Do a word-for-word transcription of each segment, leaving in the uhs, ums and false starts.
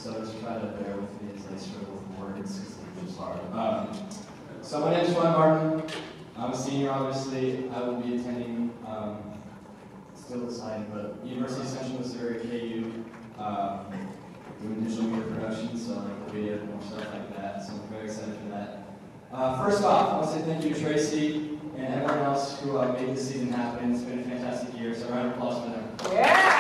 so just try to bear with me as I struggle with words because it's just hard. Um, so my name is Sean Martin. I'm a senior, obviously. I will be attending, um, still deciding, but University of Central Missouri, K U, um, doing digital media production, so like video and more stuff like that. So I'm very excited for that. Uh, first off, I want to say thank you to Tracy and everyone else who uh, made this season happen. It's been a fantastic year, so a round of applause for them. Yeah!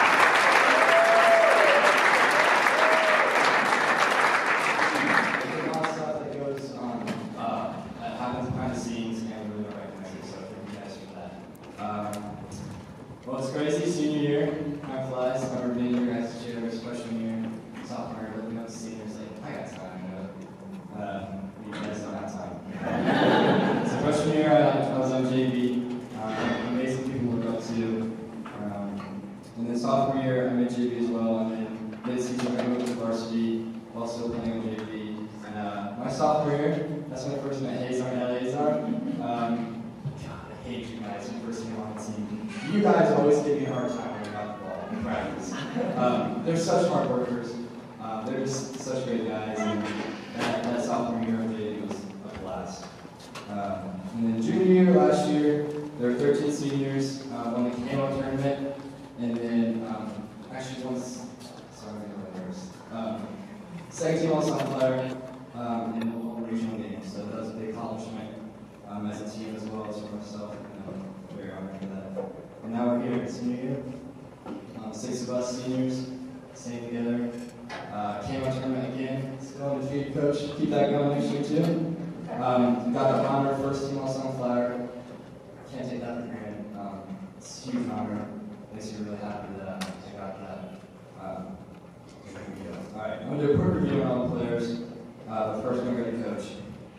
There's a lot of stuff that goes on, uh, that happens behind the scenes, and we really don't recognize it, so thank you guys for that. Um, well, it's crazy, senior year, time flies. I remember being your guys' cheerleaders freshman year, sophomore year, looking up to seniors, like, I got time, you know. Uh, you guys don't have time. So freshman year, I, I was on J V. Um, amazing people to look up to. Um, and then sophomore year, I made J V as well. And then mid-season, I moved to varsity while still playing on J V. And uh, my sophomore year, that's when I first met Hazar and Eleazar. Um, God, I hate you guys. You first came on the team. You guys always give me a hard time when I got the ball in practice. Um, they're such hard workers. Um, they're just such great guys. And that, that sophomore year on J V was a blast. Um, and then junior year, last year, there were thirteen seniors, uh, won the K O tournament, and then um, actually once, sorry, I'm getting nervous. Um, second team all Sunflower um, in the whole regional game, so that was a big accomplishment um, as a team as well as for myself, and I'm very honored for that. And now we're here, senior year, um, six of us seniors, staying together. Uh, K O tournament again, still undefeated, coach, keep that going next year too. Um, got the honor, first team all Sunflower. Can't take that for granted. Um, it's a huge honor. Makes me really happy that I got that. Um, all right, I'm going to do a quick review on all the players. Uh, but first, I'm going to go to coach.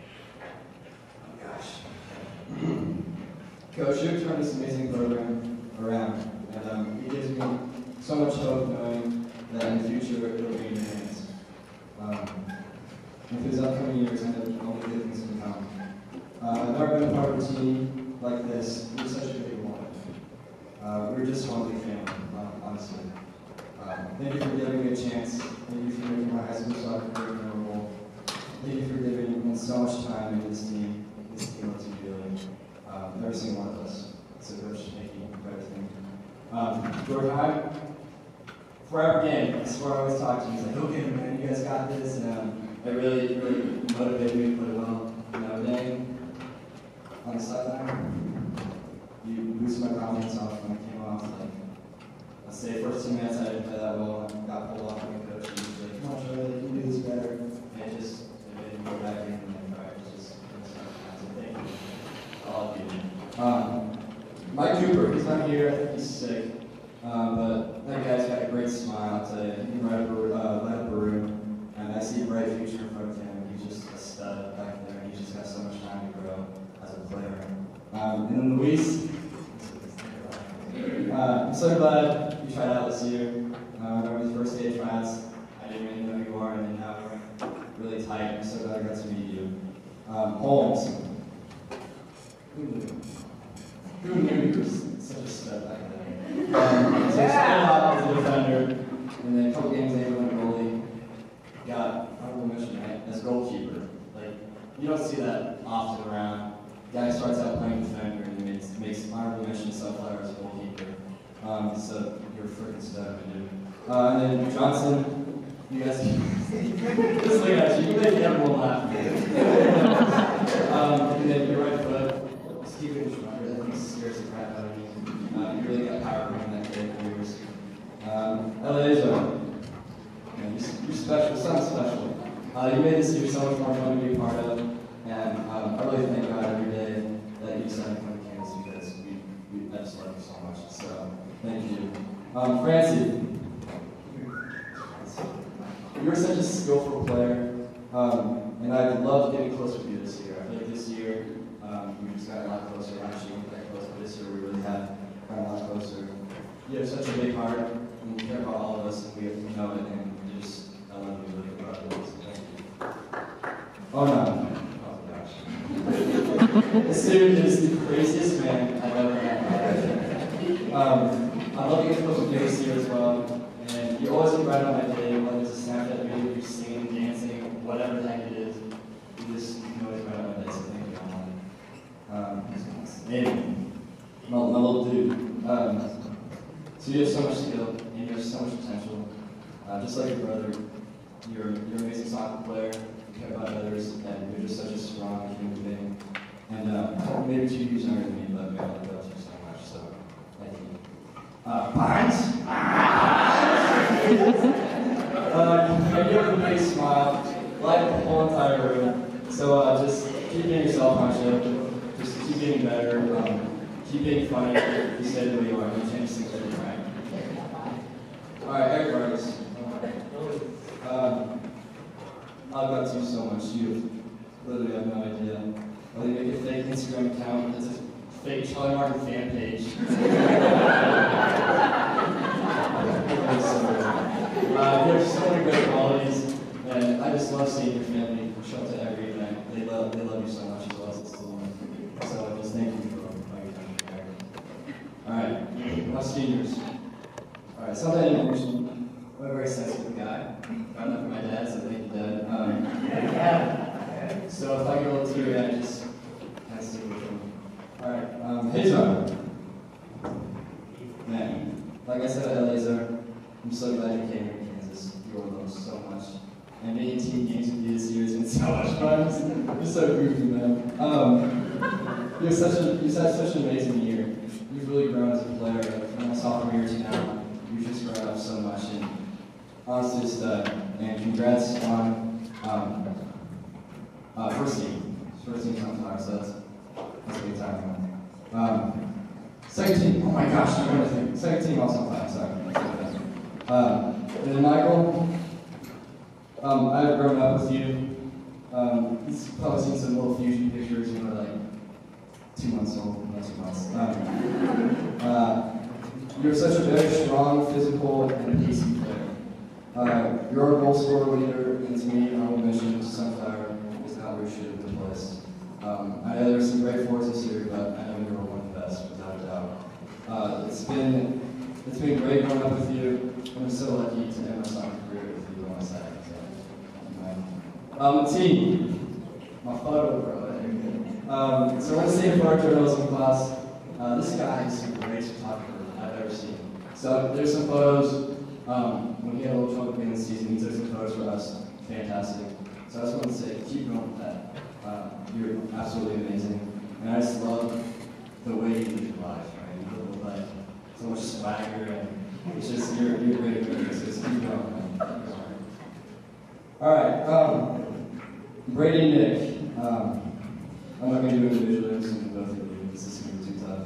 Oh gosh. Coach, you've turned this amazing program around, and um, it gives me so much hope knowing that in the future it'll be in your hands. Um, and for these upcoming years, I know only good things can come. Uh, I've never been a part of a team like this. We're such a big one. Uh, we're just one big family, honestly. Uh, thank you for giving me a chance. Thank you for making my high school soccer career memorable. Thank you for giving me so much time into this team, this team lets me feeling. Um, every single one of us. So coach, thank you for everything. Um, George High, forever game. I swear I always talk to you. He's like, okay, man, you guys got this. And um, it really, really motivated me to play well. You know, then on the sideline, you boosted my confidence off when I came off. Like, I'd say first two minutes I didn't play that well. I got pulled off by the coach. He was like, come on, Charlie, you can do this better. And it just, it made me go back in and then practice. Just, so thank you. All of you. Um, Mike Cooper, he's not here. I think he's sick. Um, but that guy's got a great smile, I'll tell you. He can light up a, uh, light up a room. And I see a bright future in front of him. He's just a stud back there. He's just got so much time to grow as a player. Um, and then Luis, uh, I'm so glad you tried out this year. Uh, I remember the first day of tryouts, I didn't really know who you are, and then now we're really tight. I'm so glad I got to meet you. Um, Holmes, who knew? Who knew he was such a stud back then? Um, so he started out as a defender, and then a couple games later went goalie. Got honorable mention, right? As goalkeeper. Like, you don't see that often around. Guy starts out playing defender and makes, makes honorable mention Sunflower as a goalkeeper. Um, so you're a freaking stud, dude. Uh, and then Johnson, you guys, just look at you, you make everyone laugh. um, and then your right foot, Stephen Schreiber, I think scares the crap out of me. Uh, you really got power behind that kid for years. Um, Eleazar, yeah, you're, you're special, something special. Uh, you made this year so much more fun to be a part of. And um, I really thank God every day that you decided to come to campus because we, we, I just love you so much. So, thank you. Um, Francie, you're such a skillful player, um, and I'd love getting close with you this year. I feel like this year um, we just got a lot closer. Last year we weren't that close, but this year we really have gotten a lot closer. You have such a big heart, and you care about all of us, and we, we know it, and you just, I love you, really proud of you. So thank you. Oh no. This dude is the craziest man I've ever met. Um, I love to get close with you this year as well, and you always look right on my day, whether it's a Snapchat video So you have so much skill, and you have so much potential. Uh, just like your brother, you're, you're an amazing soccer player, you care about others, and you're just such a strong human being. And uh, maybe two years younger than me, but man, I love you so much, so thank you. Uh, Pines? uh, you have a big smile, light up the whole entire room. So uh, just keep being yourself, Marsha. Just keep getting better. Um, keep being funny. You stay the way you are. You change things every time. All right, Eric Vargas. Um, I love you so much. You literally have no idea. Well, you make a fake Instagram account. It's a fake Charlie Martin fan page. uh, you have so many great qualities, and I just love seeing your family show up to every event. They love, they love you so much as well as it's the one. So just thank you for all your time here. All right, my seniors. All right, something I didn't mention. I'm a very sensitive guy. Got enough for my dad, so thank you, Dad. Um, so if I get a little teary, I just kind of stick with him. All right, um, Hazar. Man, like I said, Eleazar, I'm so glad you came here to Kansas. You all love so much. And being team games with you this year has been so much fun. You're so goofy, man. Um, you're such a, you've had such an amazing year. You've really grown as a player. From my sophomore year to now, you've just grown up so much. And honestly, just, uh, and congrats on um, uh, first team. First team's on fire, so that's, that's a good time. Um, second team, oh my gosh, I'm going to think. Second team also on fire, sorry. Um, and then Michael, um, I've grown up with you. Um, you've probably seen some little fusion pictures when we're like two months old, not two months. Um, uh, you're such a very strong, physical, and pacey player. Uh, you're a goal scorer leader, and to me, honorable mention, Sunflower is not where you should have been placed. Um, I know there's some great forwards this year, but I know you were one of the best, without a doubt. Uh, it's been it's been great growing up with you, and I'm so lucky to end my soccer career with you on my side. So, um, the team, my photo, bro. Um, so let's say for our journalism class, uh, this guy is the greatest photographer I've ever seen. So there's some photos. Um, when he had a little trouble being in the season, he took some photos for us. Fantastic. So I just wanted to say, keep going with that. Uh, you're absolutely amazing. And I just love the way you live your life, right? You live with like so much swagger, and it's just, you're, you're great at it, so just keep going, man. All right, um, Brady and Nick. Um, I'm not going to do individually, I'm just going to both of you. This is going to be too tough.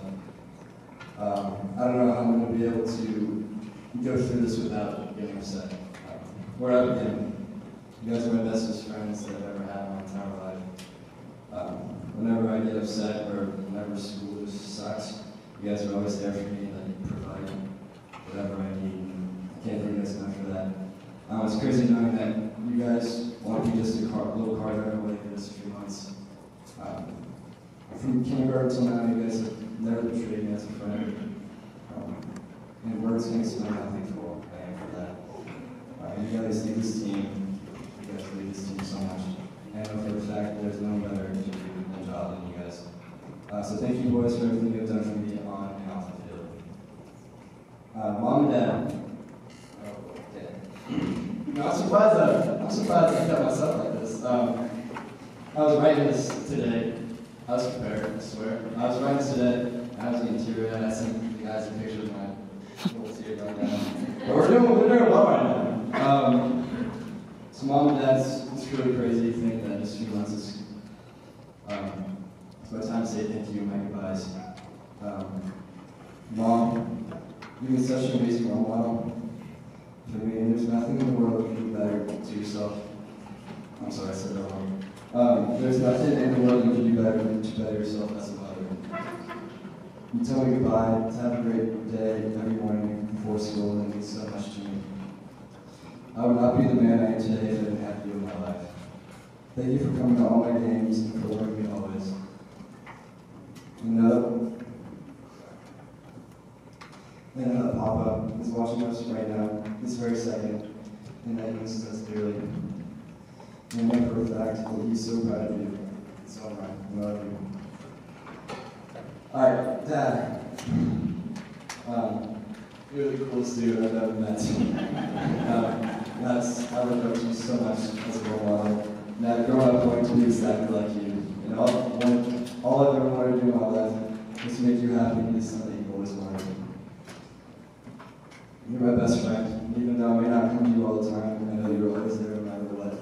Um, I don't know how I'm going to be able to go through this without getting upset. Um, we're up again. You guys are my bestest friends that I've ever had in my entire life. Um, whenever I get upset or whenever school just sucks, you guys are always there for me, and you provide whatever I need. I can't thank you guys enough for that. Um, it's crazy knowing that you guys want to be just a car, little car driver away for this few months. Um, from kindergarten till now, you guys have never betrayed me as a friend. Um, and words can explain how thankful I am for that. Uh, you guys lead this team. You guys lead this team so much. And I know for a fact there's no better to do than job than you guys. Uh, so thank you, boys, for everything you've done for me on and off the field. Uh, Mom and Dad. Oh, okay. No, I'm surprised that I'm surprised I got myself like this. Um, I was writing this today. I was prepared, I swear. I was writing this today, and I was getting teary eyed. I sent the guys a picture of my little tear right now. But we're doing, we're doing well right now. Um, so mom and dad's, it's really crazy to think that just a few months is um, it's my time to say thank you and my goodbyes. Um, mom, you've been such an amazing role model for me, and there's nothing in the world you can do better to yourself. I'm sorry, I said that wrong. Um, there's nothing in the world you can do better than to better yourself as a mother. You tell me goodbye, to have a great day every morning before school, and it means so much to me. I would not be the man I am today if I didn't have you in my life. Thank you for coming to all my games and for loving me always. And know, and know that Papa is watching us right now, this very second, and that he misses us dearly. And I know for a fact that he's so proud of you. It's all right. I love you. All right, Dad. Um, You're the coolest dude I've ever met. um, that's, I look up to you so much as a role model. And I've grown up wanting to be exactly like you. And all, one, all I've ever wanted to do in my life is to make you happy and be something you've always wanted. You're my best friend. Even though I may not come to you all the time, I know you're always there no matter what.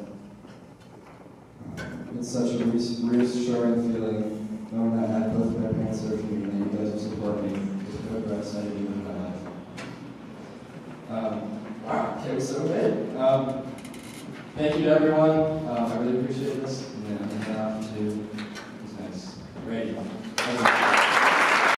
Um, it's such a reassuring feeling knowing that I had both my parents there for me and you guys will support me with whatever I decided to do in my life. Um, wow, okay, so good. Um, thank you to everyone.